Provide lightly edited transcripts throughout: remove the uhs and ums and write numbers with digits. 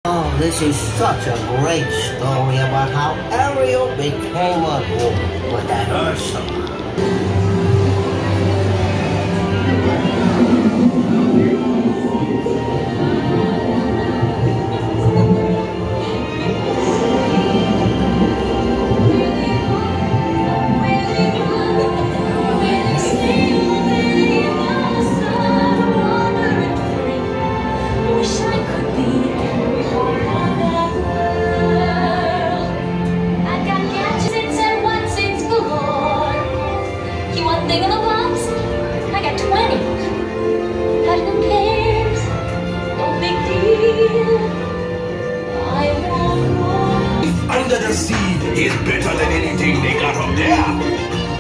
Oh, this is such a great story about how Ariel became a woman with that Ursula. I got 20. But who cares? No big deal. I want more. Under the sea is better than anything they got up there.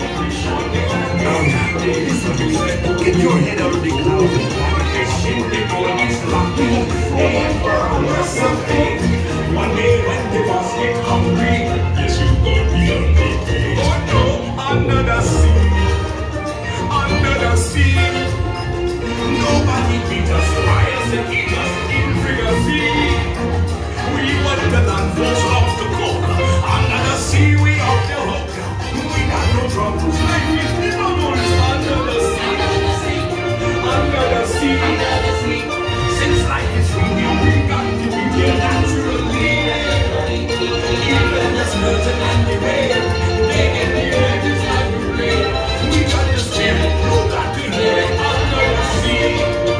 Get your head out of the clouds and find this shit before it's lucky. And burn something. One day when the boss get hungry, yes, you gonna be hungry. Oh no, under the sea. Under the sea, nobody beat us, fires and eat us in frequency. We want the land force off the cook. Under the sea, we off the hook. We got no troubles. Life is never knows under the sea. Under the sea. Under the sea. Since life is free, we got to be here naturally. Even the skeleton and the rain, they get the earth is like the rain. We got the spirit, no got to hear it under the sea.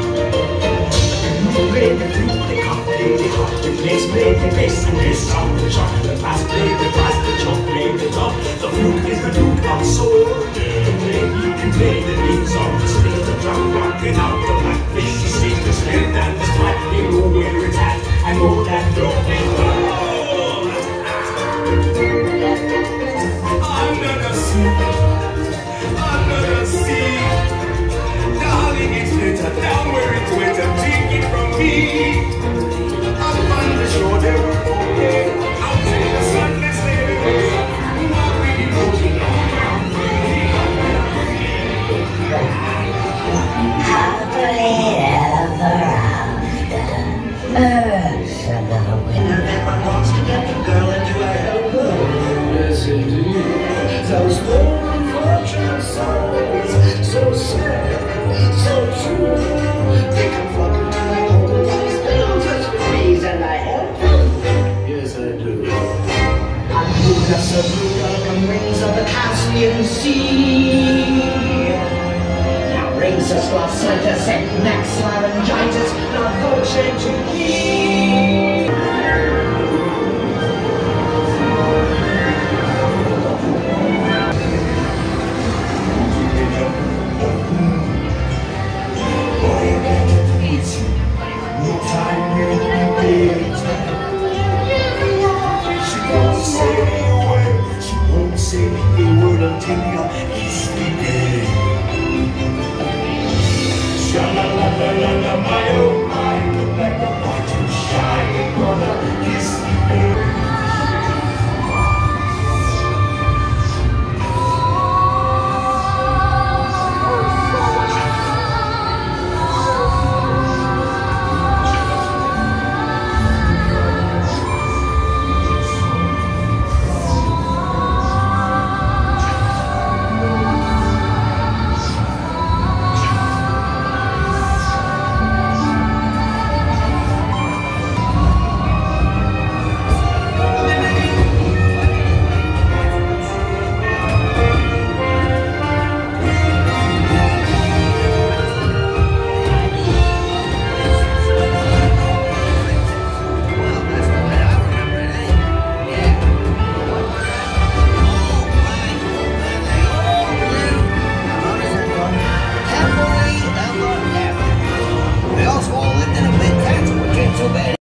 Play the flute, the cup, play the harp, the place, play the bass, and the sound, the shot, the bass, play the bass, the chop, play the top. The flute is the flute of soul. You can play the lead song, the spin, the drum, rocking out the blackfish. You see the strength and the splat, you know where it's at, I know that don't be under the sea. Under the sea, darling, it's better down where it's wetter. Take it from me. Up on the shore, they were okay. Out in the sunless day, what we emotion Happily ever after. Ursula winner that wants to get the girl into her own world. Yes, indeed. Those golden fortune souls, so sad, so true. They come flocking to my golden eyes. They don't touch the trees, and I help them. Yes, I do. Anuka Sabruka from wings of the Caspian Sea. Now brings us lost center, set next laryngitis, not voce to me.